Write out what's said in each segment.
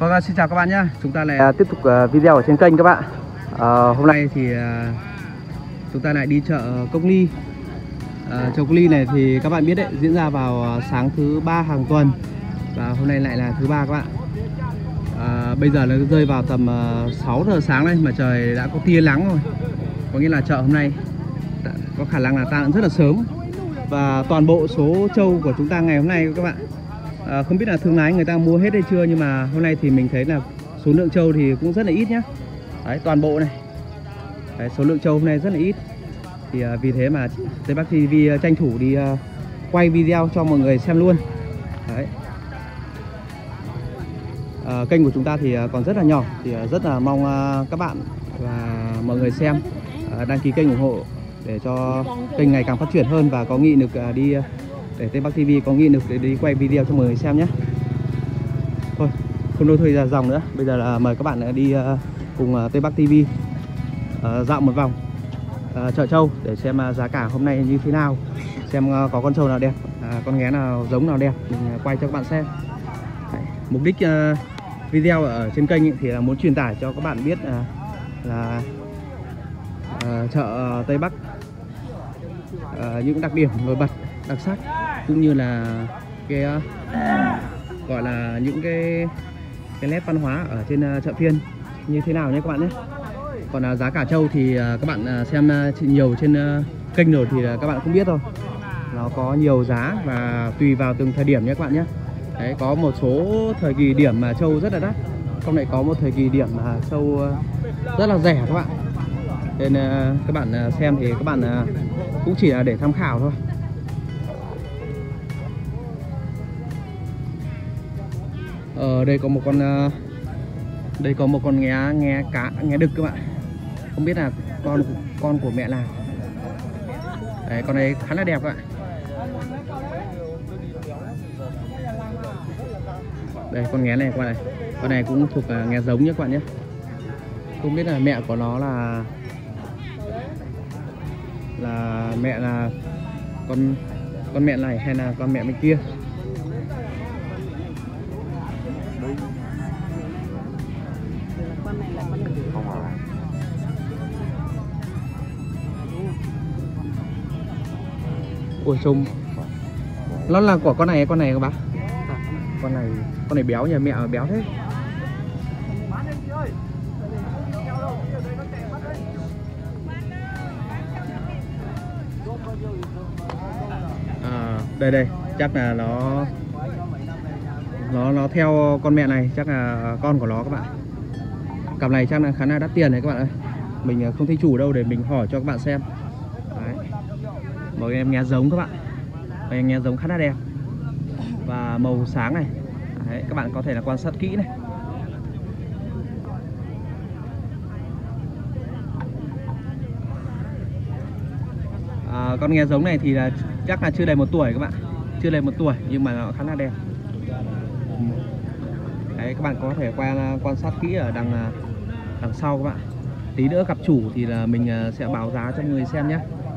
Vâng, xin chào các bạn nhé. Chúng ta lại tiếp tục video ở trên kênh các bạn. Hôm nay thì chúng ta lại đi chợ Cốc Ly. Chợ Cốc Ly này thì các bạn biết đấy, diễn ra vào sáng thứ ba hàng tuần. Và hôm nay lại là thứ ba các bạn. Bây giờ nó rơi vào tầm 6 giờ sáng đây mà trời đã có tia nắng rồi. Có nghĩa là chợ hôm nay có khả năng là tan rất là sớm. Và toàn bộ số trâu của chúng ta ngày hôm nay các bạn, không biết là thương lái người ta mua hết hay chưa, nhưng mà hôm nay thì mình thấy là số lượng trâu thì cũng rất là ít nhá. Đấy, toàn bộ này. Đấy, số lượng trâu hôm nay rất là ít. Thì vì thế mà Tây Bắc TV tranh thủ đi quay video cho mọi người xem luôn. Đấy. Kênh của chúng ta thì còn rất là nhỏ, thì rất là mong các bạn và mọi người xem đăng ký kênh ủng hộ để cho kênh ngày càng phát triển hơn và có nghị lực đi, để Tây Bắc TV có nghị lực để đi quay video cho mọi người xem nhé. Thôi, không đôi thời gian dòng nữa. Bây giờ là mời các bạn đi cùng Tây Bắc TV dạo một vòng chợ trâu để xem giá cả hôm nay như thế nào, xem có con trâu nào đẹp, con nghé nào giống nào đẹp, mình quay cho các bạn xem. Đấy, mục đích video ở trên kênh thì là muốn truyền tải cho các bạn biết là chợ Tây Bắc những đặc điểm nổi bật, đặc sắc, cũng như là cái gọi là những cái nét văn hóa ở trên chợ phiên như thế nào nhé các bạn nhé. Còn giá cả trâu thì các bạn xem nhiều trên kênh rồi thì các bạn cũng biết thôi, nó có nhiều giá và tùy vào từng thời điểm nhé các bạn nhé. Đấy, có một số thời kỳ điểm mà trâu rất là đắt, không lại có một thời kỳ điểm mà trâu rất là rẻ các bạn. Nên các bạn xem thì các bạn cũng chỉ là để tham khảo thôi. Ở đây có một con nghé đực các bạn. Không biết là con của mẹ nào. Đấy, con này khá là đẹp các bạn. Đây, con nghé này các bạn này. Con này cũng thuộc nghé giống nhé các bạn nhé. Không biết là mẹ của nó là mẹ là con mẹ này hay là con mẹ bên kia. Ôi trông nó là của con này các bác. Con này béo nhờ, mẹ béo thế. Đây chắc là nó theo con mẹ này, chắc là con của nó các bạn. Cặp này chắc là khá là đắt tiền đấy các bạn ơi. Mình không thấy chủ đâu để mình hỏi cho các bạn xem. Đấy. Một em nghe giống các bạn. Em nghe giống khá là đẹp và màu sáng này. Đấy, các bạn có thể là quan sát kỹ này. Con nghe giống này thì là chắc là chưa đầy 1 tuổi các bạn, chưa đầy 1 tuổi nhưng mà nó khá là đẹp. Đấy, các bạn có thể quan sát kỹ ở đằng sau các bạn. Tí nữa gặp chủ thì là mình sẽ báo giá cho người xem nhé.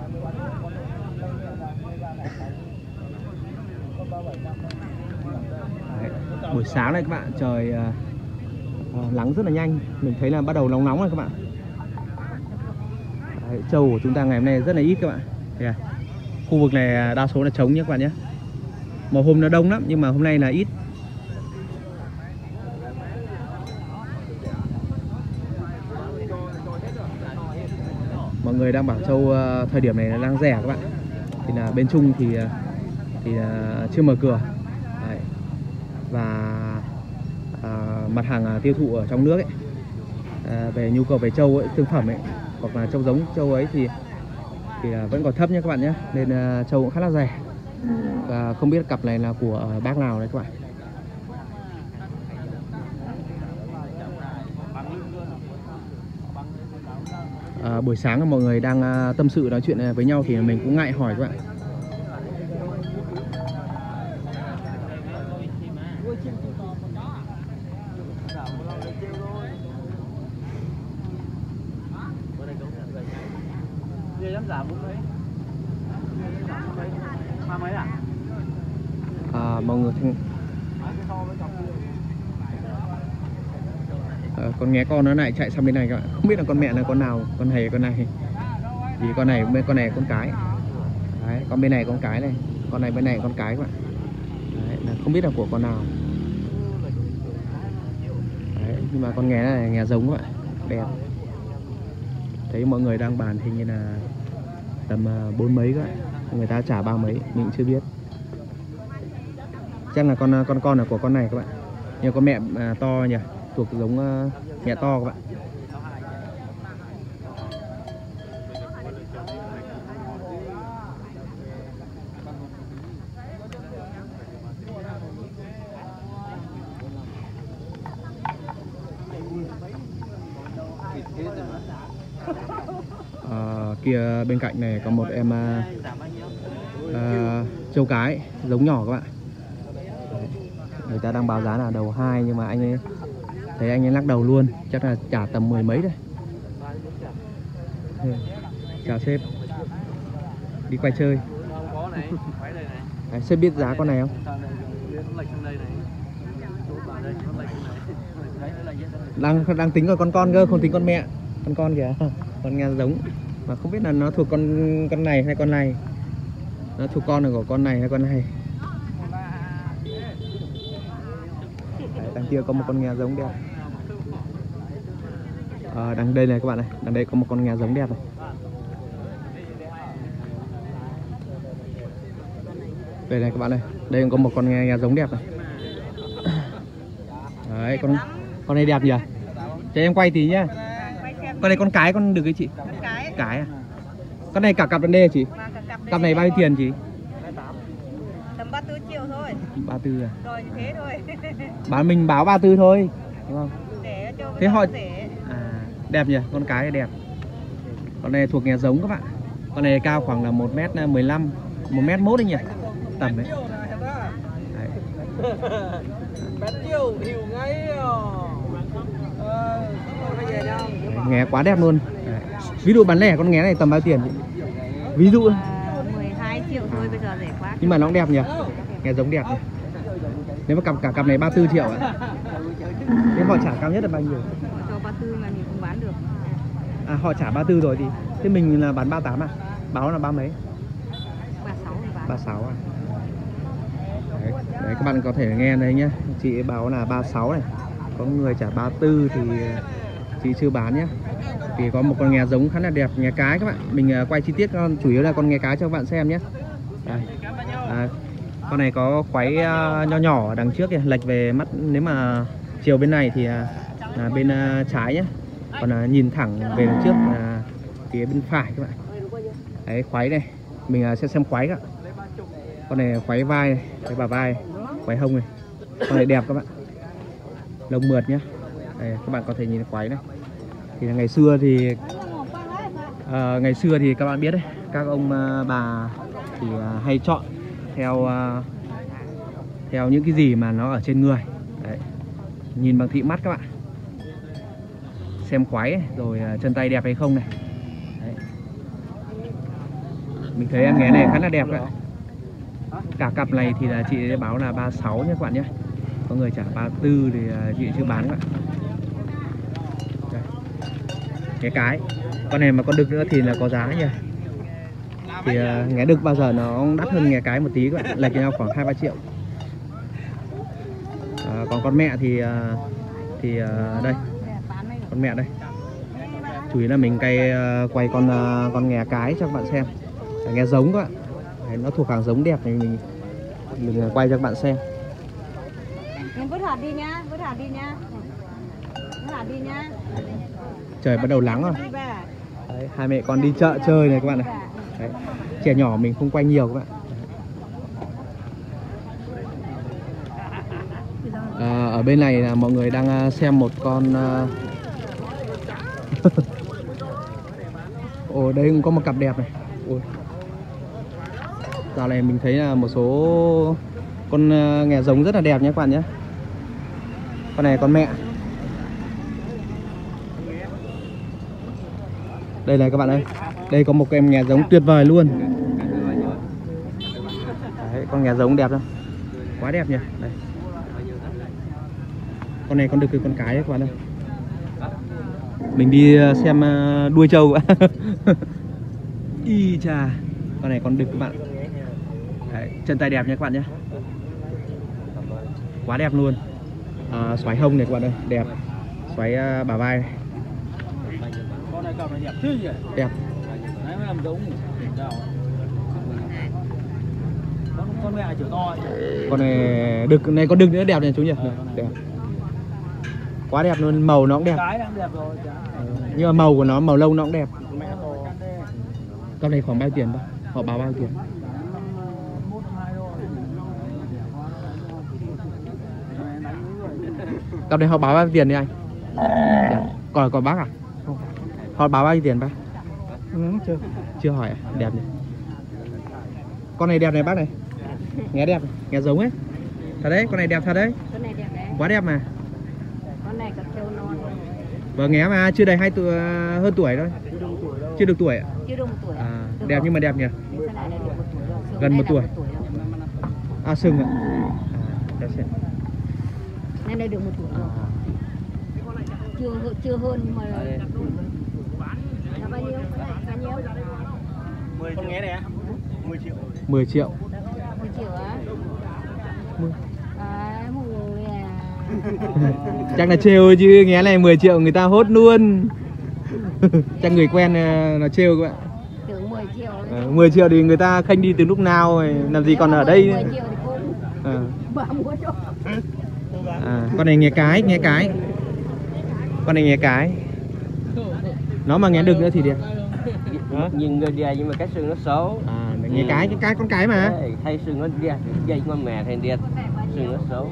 Đấy, buổi sáng này các bạn, trời nắng rất là nhanh, mình thấy là bắt đầu nóng rồi các bạn. Đấy, trâu của chúng ta ngày hôm nay rất là ít các bạn. Đây, khu vực này đa số là trống nhé các bạn nhé. Một hôm nó đông lắm nhưng mà hôm nay là ít. Mọi người đang bảo trâu thời điểm này là đang rẻ các bạn. Thì là bên Trung thì chưa mở cửa. Đấy. Và mặt hàng tiêu thụ ở trong nước ấy, về nhu cầu về trâu ấy, thương phẩm ấy, hoặc là trâu giống trâu ấy thì vẫn còn thấp nhé các bạn nhé. Nên trâu cũng khá là rẻ. Và không biết cặp này là của bác nào đấy các bạn. Buổi sáng mọi người đang tâm sự nói chuyện với nhau thì mình cũng ngại hỏi các bạn. Mọi người Con nghe con nó lại chạy sang bên này các bạn, không biết là con mẹ là con nào, con này con này. Thì con này con cái. Đấy, con bên này con cái này, con này bên này con cái các bạn. Đấy, là không biết là của con nào. Đấy, nhưng mà con nghe này là nghe giống các bạn, đẹp. Thấy mọi người đang bàn hình như là tầm 4 mấy các bạn, người ta trả 3 mấy mình cũng chưa biết. Chắc là con là của con này các bạn. Nhưng con mẹ to nhỉ, thuộc giống mẹ to các bạn. Kia bên cạnh này có một em trâu cái giống nhỏ các bạn. Người ta đang báo giá là đầu 2 nhưng mà anh ấy thấy anh ấy lắc đầu luôn, chắc là trả tầm 10 mấy đây. Chào sếp, đi quay chơi. Sếp biết giá con này không? Đang tính vào con cơ, không tính con mẹ. Con kìa, con nghe giống mà không biết là nó thuộc con này hay con này. Nó thuộc con là của con này hay con này. Đấy, đằng kia có một con nghe giống đẹp. Đằng đây này các bạn này, đằng đây có một con nghe giống đẹp này. Đây này các bạn này, đây có một con nghe giống đẹp này. Đấy, con này đẹp nhỉ? Cho em quay tí nhá. Con này con cái con được cái chị? Cái à? Con này cả cặp đàn đê chị? Cặp này bao nhiêu tiền chị? Tầm 34 triệu thôi. 34 à? Rồi thế thôi. Mình báo 34 thôi, đúng không? Để cho thế họ rẻ. Đẹp nhỉ, con cái đẹp. Con này thuộc nghe giống các bạn. Con này cao khoảng là 1m15, 1m1 đấy nhỉ? Tầm đấy. Nghe quá đẹp luôn. Đấy. Ví dụ bán lẻ con nghe này tầm bao tiền? Ví dụ 12 triệu thôi, bây giờ rẻ quá. Nhưng mà nó cũng đẹp nhỉ? Nghe giống đẹp nhỉ? Nếu mà cả cặp này 34 triệu ạ. Thế họ trả cao nhất là bao nhiêu? Họ cho 34 mà mình không bán được. Họ trả 34 rồi thì thế mình là bán 38 à? Báo là 3 mấy? 36 thì bán. 36 à? Đấy, các bạn có thể nghe đây nhé. Chị báo là 36 này. Có người trả 34 thì chị chưa bán nhé. Thì có một con nghe giống khá là đẹp, nghe cái các bạn. Mình quay chi tiết con, chủ yếu là con nghe cái cho các bạn xem nhé. Con này có khoáy nho nhỏ ở đằng trước kìa, lệch về mắt. Nếu mà chiều bên này thì là bên trái nhé. Còn nhìn thẳng về đằng trước là phía bên phải các bạn. Đấy, khoáy này. Mình sẽ xem khoáy các bạn. Con này khoáy vai này, cái bả vai, khoáy hông này. Con này đẹp các bạn, lông mượt nhá. Đây, các bạn có thể nhìn khoáy này. Thì ngày xưa thì các bạn biết đấy, các ông bà thì hay chọn theo những cái gì mà nó ở trên người. Đấy, nhìn bằng thị mắt các bạn, xem khoáy rồi chân tay đẹp hay không này. Đấy. Mình thấy em nghe này khá là đẹp các bạn. Cả cặp này thì là chị báo là 36 nhé các bạn nhé. Có người trả 34 thì chị chưa bán các bạn. Đây. Cái con này mà con đực nữa thì là có giá nhỉ. Thì nghe đực bao giờ nó đắt hơn nghe cái một tí các bạn, lệch nhau khoảng 2-3 triệu. Còn con mẹ thì đây, con mẹ đây. Chủ yếu là mình quay con nghe cái cho các bạn xem. Nghe giống các bạn. Đấy, nó thuộc hàng giống đẹp này, mình quay cho các bạn xem. Em vứt hạt đi nhá, vứt hạt đi nhá. Vứt hạt đi nhá. Trời bắt đầu nắng rồi. Đấy, hai mẹ con đi chợ chơi này các bạn này. Đấy, trẻ nhỏ mình không quay nhiều các bạn. Ở bên này là mọi người đang xem một con Ồ, đây cũng có một cặp đẹp này. Ôi. Dạo này mình thấy là một số con nghe giống rất là đẹp nhé các bạn nhé. Con này con mẹ. Đây này các bạn ơi. Đây có một em nghe giống tuyệt vời luôn. Đấy, con nghe giống đẹp không? Quá đẹp nhỉ. Đây. Con này con được cái con cái đấy các bạn ơi. Mình đi xem đuôi trâu. Y chà, con này con đực các bạn. Đấy, chân tay đẹp nha các bạn nhé, quá đẹp luôn. Xoáy hông này các bạn ơi, đẹp. Xoáy bả vai này. Con này cầm này đẹp chứ nhỉ? Đẹp. Đấy mới làm giống. Con mẹ chiều to. Con này đực này, con đực nữa đẹp này chú nhỉ? Đẹp. Quá đẹp luôn, màu nó cũng đẹp. Cái đang đẹp rồi. Nhưng mà màu của nó, màu lông nó cũng đẹp. Con này khoảng bao tiền đâu? Họ báo bao tiền? Con này họ báo bao tiền đi anh? Còn bác à? Họ báo bao nhiêu tiền bác? Chưa hỏi à? Đẹp nhỉ? Con này đẹp này bác này. Nghe đẹp, nghe giống ấy. Thật đấy, con này đẹp thật đấy. Con này đẹp đấy. Quá đẹp mà. Con này còn trâu non. Vâng, nghe mà chưa đầy 2 tuổi, hơn tuổi thôi. Chưa được tuổi ạ? Chưa được 1 tuổi. Đẹp nhưng mà đẹp nhỉ? Gần 1 tuổi. Sừng ạ. Nên đây được 1 tuổi rồi. Chưa hơn nhưng mà là bao nhiêu? Bao nhiêu? 10 con nghe này á. 10 triệu. 10 triệu. 10 triệu á? Một người à. Chắc là trêu chứ, nghe này 10 triệu người ta hốt luôn. Chắc người quen là trêu các bạn. Tưởng 10 triệu. 10 triệu thì người ta khênh đi từ lúc nào rồi, làm gì còn ở đây. 10 triệu thì cũng bà muốn cho. Con này nghe cái. Con này nghe cái. Nó mà nghe được nữa thì đẹp. Nhìn người đẹp nhưng mà cái sừng nó xấu. Nghe cái con cái mà. Hay sừng nó đẹp, dây con mẹ thành đẹp, sừng nó xấu.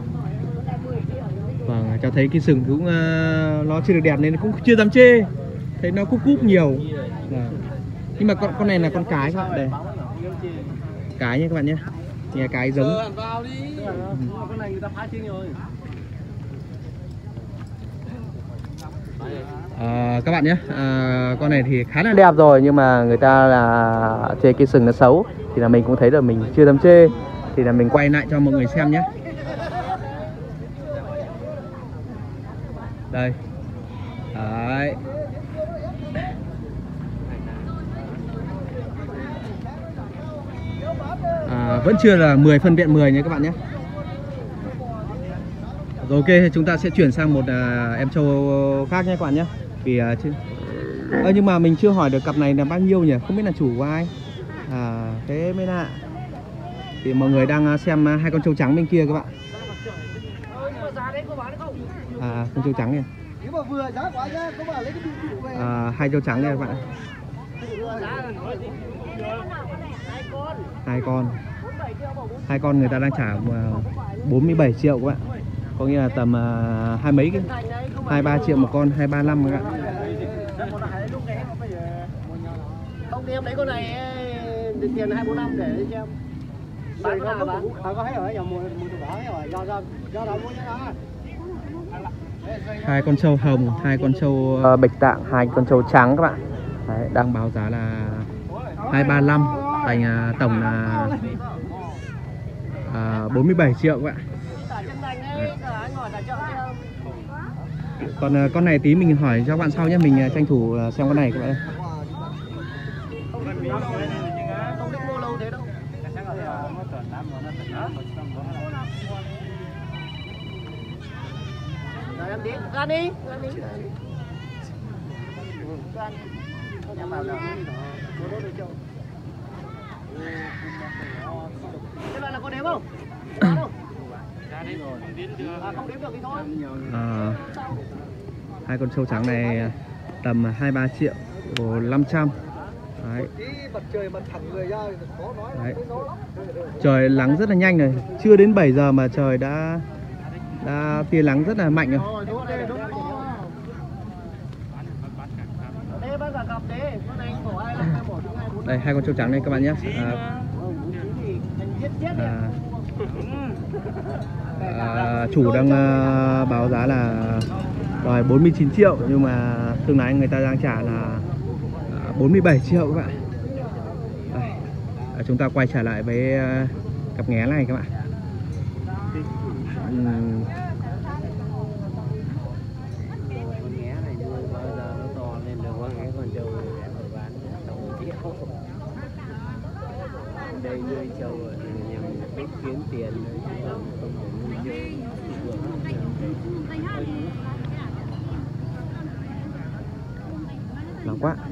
Vâng, cho thấy cái sừng cũng nó chưa được đẹp nên cũng chưa dám chê. Thấy nó cúp nhiều. Nhưng mà con này là con cái các bạn đây. Cái nhé các bạn nhé. Nghe cái giống. Con này người ta phá chiên rồi. Các bạn nhé, con này thì khá là đẹp rồi nhưng mà người ta là chê cái sừng nó xấu thì là mình cũng thấy là mình chưa dám chê, thì là mình quay lại cho mọi người xem nhé. Đây. Đấy. Vẫn chưa là 10 phân vẹn 10 nha các bạn nhé. Rồi ok, chúng ta sẽ chuyển sang một em trâu khác nhé các bạn nhé. Vì nhưng mà mình chưa hỏi được cặp này là bao nhiêu nhỉ? Không biết là chủ của ai. Thế mới lạ. Thì mọi người đang xem 2 con trâu trắng bên kia các bạn. Con trâu trắng này. 2 trâu trắng này các bạn. 2 con người ta đang trả 47 triệu các bạn. Có nghĩa là tầm 23 triệu một con, 235 các bạn. Không thì em lấy con này tiền 245 để đi xem. Bán con nào bán? Có thấy ở nhà mua từ đó rồi, do đó mua cho nó. 2 con trâu hồng, 2 con trâu bạch tạng, 2 con trâu trắng các bạn. Đấy, đang báo giá là 235, thành tổng là 47 triệu các bạn. Còn con này tí mình hỏi cho các bạn sau nhé, mình tranh thủ xem con này các bạn. Ra đi. Cái này là con đếm không? Không đếm được thì thôi. 2 con trâu trắng này tầm 23 triệu 500. Đấy. Đấy. Trời nắng rất là nhanh rồi, chưa đến 7 giờ mà trời đã tia nắng rất là mạnh rồi. Đây 2 con trâu trắng này các bạn nhé. Chủ đang báo giá là đòi 49 triệu nhưng mà thương lái người ta đang trả là 47 triệu các bạn. Đây. Chúng ta quay trở lại với cặp nghé này các bạn. nuôi trâu nhằm mục đích kiếm tiền không phải nuôi trâu. Nóng quá.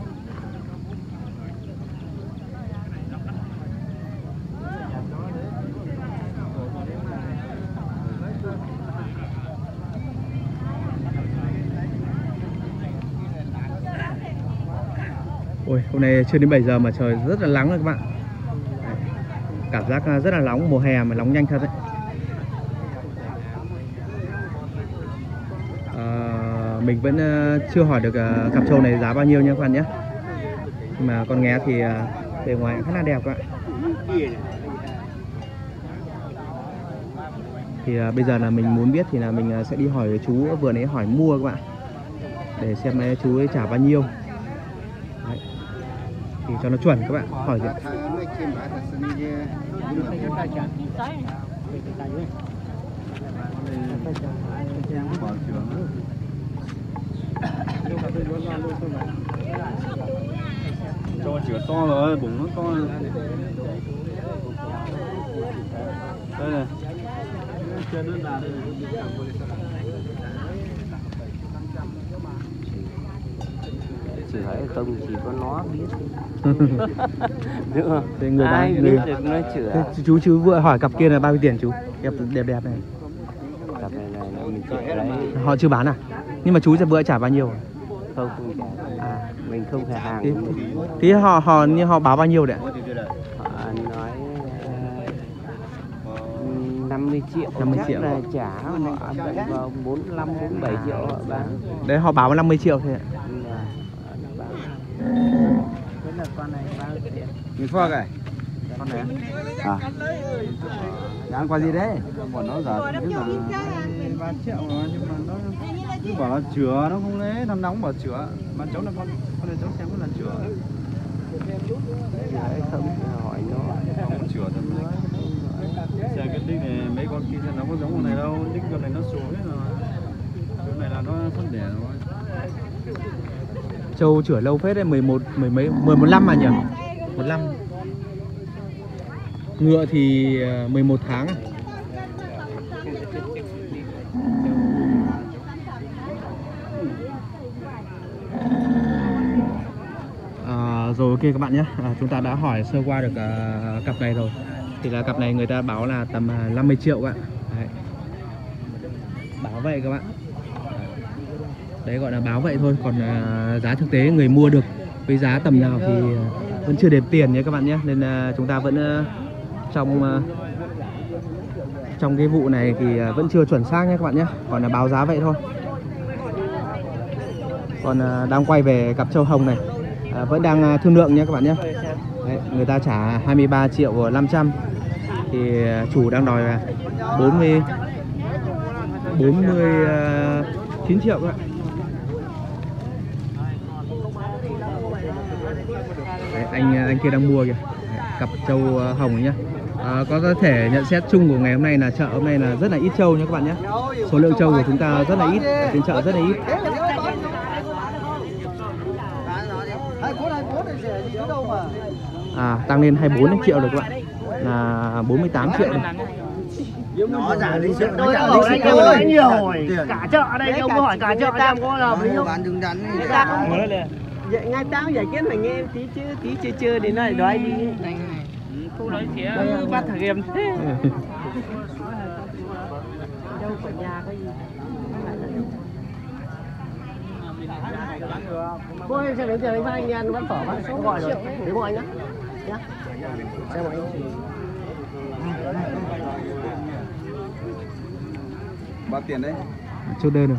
Ôi, hôm nay chưa đến 7 giờ mà trời rất là nắng rồi các bạn. Đấy, cảm giác rất là nóng, mùa hè mà nóng nhanh thật đấy. Mình vẫn chưa hỏi được cặp trâu này giá bao nhiêu nha các bạn nhé. Nhưng mà con nghé thì bề ngoài khá là đẹp các bạn. Thì bây giờ là mình muốn biết thì là mình sẽ đi hỏi chú vừa nãy hỏi mua các bạn, để xem chú ấy trả bao nhiêu. Đấy, thì cho nó chuẩn các bạn. Hỏi gì? Cho chữa to rồi, bụng nó to rồi. Đây này. Chỉ thấy không chỉ có nó biết. Đúng không? Đây, người ai bán, biết người... được nó chữa. Chú vừa hỏi cặp kia là bao nhiêu tiền chú? Đẹp đẹp này. Cặp này là mình chữa đấy. Họ chưa bán à? Nhưng mà chú vừa trả bao nhiêu? Không trả. À, mình không phải hàng. Thì họ báo bao nhiêu đấy ạ? Họ nói 50 triệu. 50 chắc triệu. là trả họ vào 45 47 triệu họ bán. Đấy, họ báo 50 triệu thôi ạ. Thế là con này bao nhiêu tiền? Người pha cái. Con này. À. Ăn qua gì đấy? Bọn nó giả tức là 3 triệu rồi, nhưng mà nó bảo là chữa, nó không lấy, nó nóng bảo chữa. Mà cháu là con này cháu xem có là chữa. Đấy không hỏi nó. Không chữa thật đấy. Xe cái đích này mấy con kia nó có giống con này đâu, đích con này nó xuống hết rồi. Chỗ này là nó sắp đẻ rồi. Châu chữa lâu phết đấy, 11 năm mà nhỉ? 15. Ngựa thì 11 tháng. Rồi ok các bạn nhé, chúng ta đã hỏi sơ qua được cặp này rồi. Thì là cặp này người ta báo là tầm 50 triệu các bạn. Đấy. Báo vậy các bạn. Đấy gọi là báo vậy thôi, còn giá thực tế người mua được với giá tầm nào thì vẫn chưa đếm tiền nhé các bạn nhé. Nên chúng ta vẫn trong cái vụ này thì vẫn chưa chuẩn xác nhé các bạn nhé. Còn là báo giá vậy thôi. Còn đang quay về cặp trâu hồng này, vẫn đang thương lượng nhé các bạn nhé. Đấy, người ta trả 23 triệu 500 thì chủ đang đòi 49 triệu các bạn. Đấy, anh kia đang mua kìa. Đấy, cặp trâu hồng nhá. Có thể nhận xét chung của ngày hôm nay là chợ hôm nay là rất là ít trâu nhé các bạn nhé. Số lượng trâu của chúng ta rất là ít, ở trên chợ rất là ít. Tăng lên 24 triệu rồi các bạn, là 48 triệu rồi. Nó giả lý sự tôi đã bảo anh em nói nhiều rồi. Cả chợ đây ông hỏi cả chợ em có là mấy không? Bán đứng đắn này. Vậy ngay tao giải quyết mình nghe tí chứ, tí chưa đến này nói đi. Không nói chuyện bắt thằng em thế. Đâu có nhà có gì. Cô ơi, sẽ đến tiền đánh vai anh ăn vẫn phở bác số gọi rồi. Đến gọi anh nhá. Nhá. Xem mọi anh. Bao tiền đấy? Chốt đơn rồi.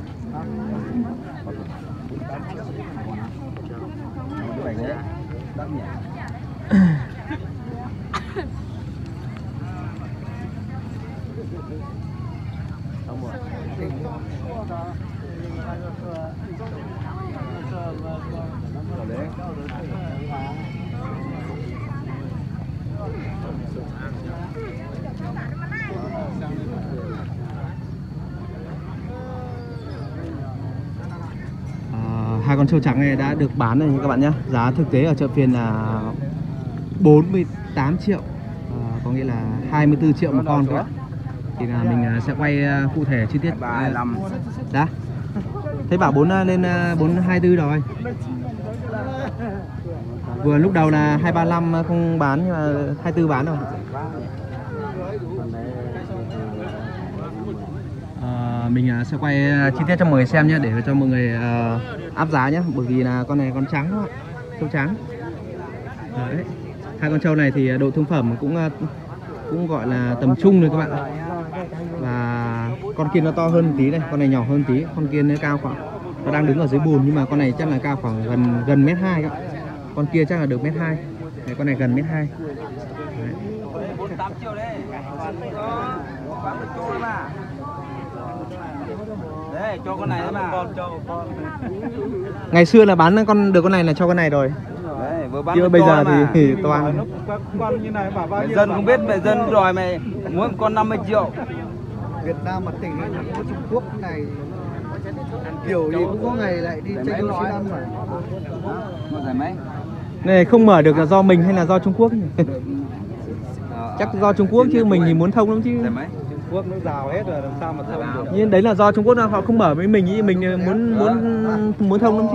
Hai con trâu trắng này đã được bán rồi các bạn nhé. Giá thực tế ở chợ phiên là 48 triệu có nghĩa là 24 triệu một con các bạn. Thì là mình sẽ quay cụ thể chi tiết. 35. Đã. Thấy bảo 4 lên 424 rồi. Vừa lúc đầu là 235 không bán nhưng mà 24 bán rồi. Mình sẽ quay chi tiết cho mọi người xem nhé, để cho mọi người áp giá nhé, bởi vì là con này con trắng đó, trâu trắng. Đấy. Hai con trâu này thì độ thương phẩm cũng gọi là tầm trung rồi các bạn. Và con kia nó to hơn một tí này, con này nhỏ hơn tí, con kia nó cao khoảng, nó đang đứng ở dưới bùn nhưng mà con này chắc là cao khoảng gần mét 2 các bạn. Con kia chắc là được mét 2. Đấy, con này gần mét 2. 48 triệu đấy. Bán được cho mà. Đấy, cho con này mà. Ngày xưa là bán được con này là cho con này rồi. Đấy, vừa bán chứ bây giờ thì toàn con như này bảo bao nhiêu. Dân không biết về dân rồi mày muốn con 50 triệu. Việt Nam mà tình hình của Trung Quốc này kiểu gì cũng có ngày lại đi chơi đua xe lăn mà. Một giải mấy? này không mở được là do mình hay là do Trung Quốc? Chắc do Trung Quốc chứ mình thì muốn thông lắm chứ. Trung Quốc nó rào hết rồi làm sao mà thông được. Nhưng đấy là do Trung Quốc họ không mở với mình, ý mình muốn thông lắm chứ.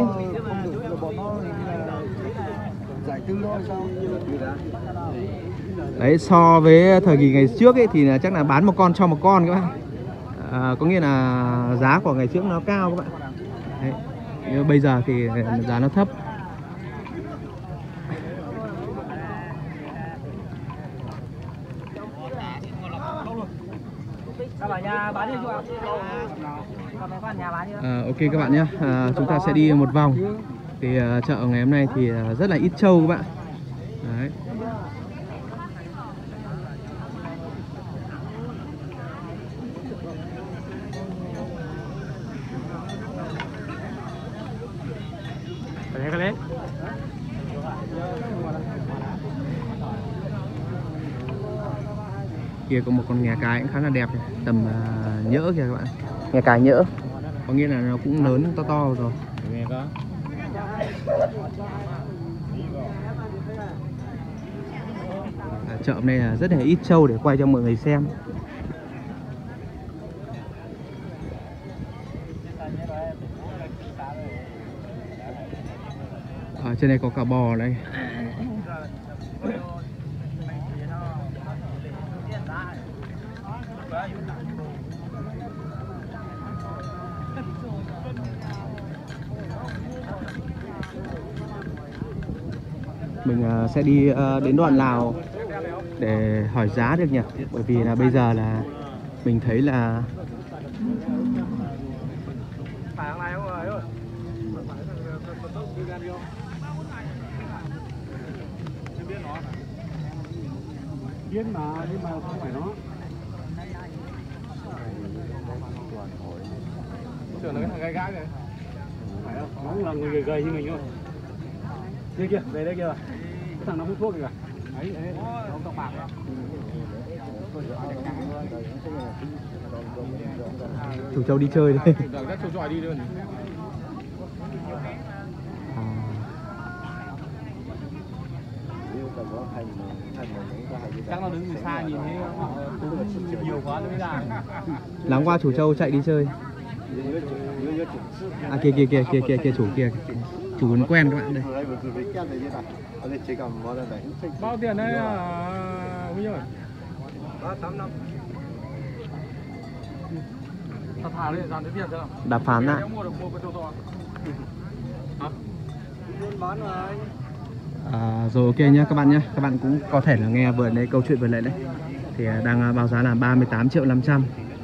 Đấy, so với thời kỳ ngày trước ấy thì là chắc là bán một con cho một con các bạn. Có nghĩa là giá của ngày trước nó cao các bạn. Đấy. Nhưng bây giờ thì giá nó thấp. Ok các bạn nhé, chúng ta sẽ đi một vòng. Thì chợ ngày hôm nay thì rất là ít trâu các bạn. Đấy. Kia có một con nghè cái cũng khá là đẹp này. Tầm nhỡ kìa các bạn. Nghè cái nhỡ, có nghĩa là nó cũng lớn to rồi. Chợ hôm nay là rất là ít trâu để quay cho mọi người xem. Ở trên này có cả bò đây. Mình sẽ đi đến đoạn Lào để hỏi giá được nhỉ. Bởi vì là bây giờ là mình thấy là biết mà nhưng mà không phải nó. Tưởng là cái thằng gai gãi này. Phải không? Nó là người gầy như mình thôi. Kia kìa, về đây kìa. Cái thằng nó hút thuốc kìa. Đấy, nó tóc bạc đó. chủ trâu đi chơi đây. Chắc nó đứng từ xa nhìn thấy nhiều quá nó mới ra. Láng qua chủ trâu chạy đi chơi. À kia chủ kia. Chủ vẫn quen các bạn đây. Bao tiền đấy Huy ơi? 8 năm. Thật thà đấy, dàn cái tiền chưa? Đạp phán ạ. Rồi ok nhá các bạn nhé. Các bạn cũng có thể là nghe vừa đấy câu chuyện vừa nãy đấy. Thì đang báo giá là 38 triệu 500.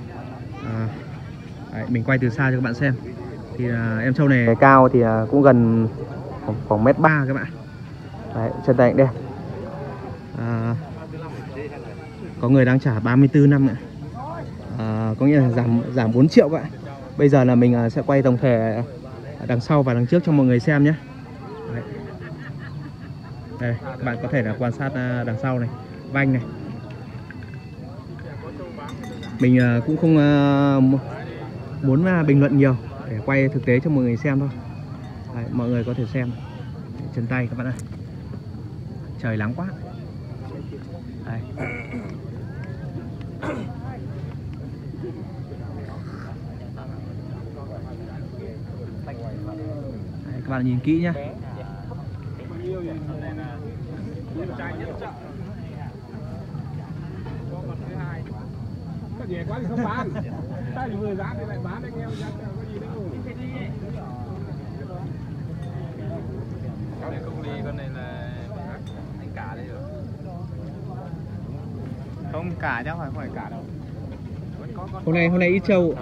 Đấy, mình quay từ xa cho các bạn xem. Thì em trâu này cao thì cũng gần khoảng 1m3 các bạn. Đấy, chân tay đẹp. Có người đang trả 34 năm ạ. Có nghĩa là giảm 4 triệu các bạn. Bây giờ là mình sẽ quay tổng thể đằng sau và đằng trước cho mọi người xem nhé. Đấy. Đây, các bạn có thể là quan sát đằng sau này, vanh này. Mình cũng không muốn bình luận nhiều, để quay thực tế cho mọi người xem thôi. Đấy, mọi người có thể xem chân tay các bạn ơi. Trời nắng quá. Đây. bạn nhìn kỹ nhá. Về quá thì không bán. Ta chỉ vừa giá thì lại bán anh em giá có gì đâu. Con này công ly, con này là anh cả đây rồi. Không cả chứ không phải cả đâu. Hôm nay ít trâu.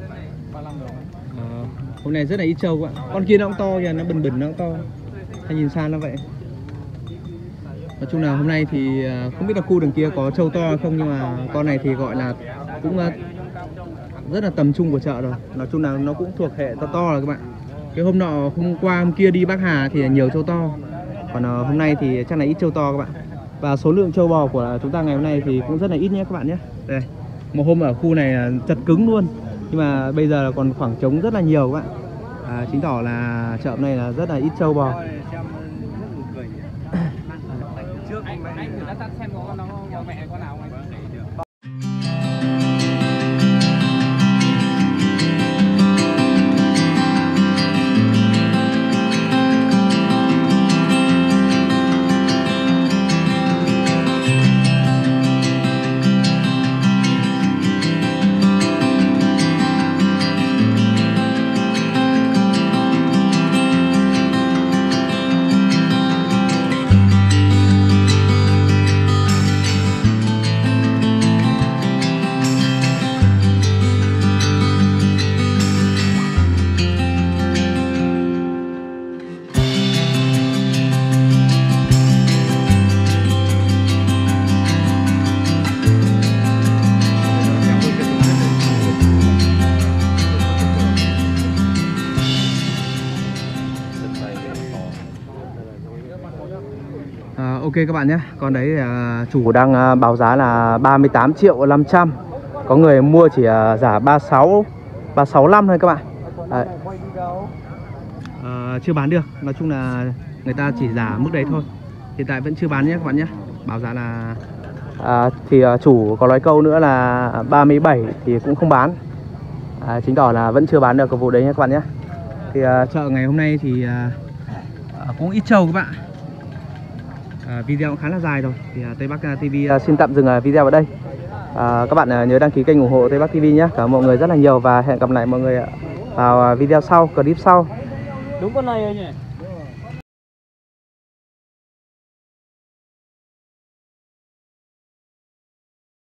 Hôm nay rất là ít trâu ạ. Con kia nó cũng to kìa, nó bần bần nó cũng to. Hay nhìn xa nó vậy. Nói chung là hôm nay thì không biết là khu đường kia có trâu to hay không, nhưng mà con này thì gọi là cũng rất là tầm trung của chợ rồi. Nói chung là nó cũng thuộc hệ to to rồi các bạn. Cái hôm nọ, hôm qua, hôm kia đi Bắc Hà thì nhiều trâu to. Còn hôm nay thì chắc là ít trâu to các bạn. Và số lượng trâu bò của chúng ta ngày hôm nay thì cũng rất là ít nhé các bạn nhé. Đây, một hôm ở khu này chật cứng luôn. Nhưng mà bây giờ là còn khoảng trống rất là nhiều các bạn. Chứng tỏ là chợ này là rất là ít trâu bò. Trước anh thử đã tắt xem có mẹ con nào không anh? Ok các bạn nhé. Con đấy là chủ đang báo giá là 38.500.000. Có người mua chỉ giả 365 thôi các bạn. Chưa bán được. Nói chung là người ta chỉ giả mức đấy thôi. Hiện tại vẫn chưa bán nhé các bạn nhé. Báo giá là thì chủ có nói câu nữa là 37 thì cũng không bán. Chứng tỏ là vẫn chưa bán được cái vụ đấy nhé các bạn nhé. Thì chợ ngày hôm nay thì cũng ít trâu các bạn. Video cũng khá là dài rồi. Thì Tây Bắc TV xin tạm dừng video ở đây. Các bạn nhớ đăng ký kênh ủng hộ Tây Bắc TV nhé. Cảm ơn mọi người rất là nhiều và hẹn gặp lại mọi người vào video sau, clip sau. Đúng con này rồi nhỉ?